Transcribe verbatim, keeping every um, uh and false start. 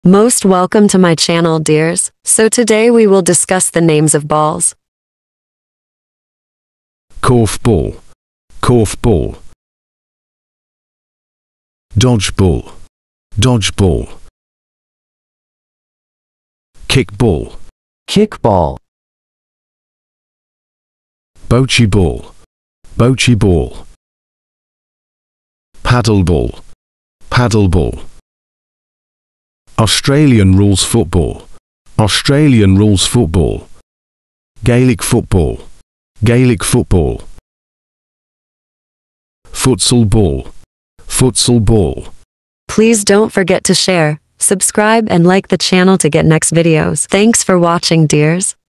Most welcome to my channel, dears. So today we will discuss the names of balls. Korfball, korfball. Dodgeball, dodgeball. Kickball, kickball, bocce ball, bocce ball. Paddleball, paddleball. Australian rules football, Australian rules football. Gaelic football, Gaelic football. Futsal ball, futsal ball. Please don't forget to share, subscribe and like the channel to get next videos. Thanks for watching, dears.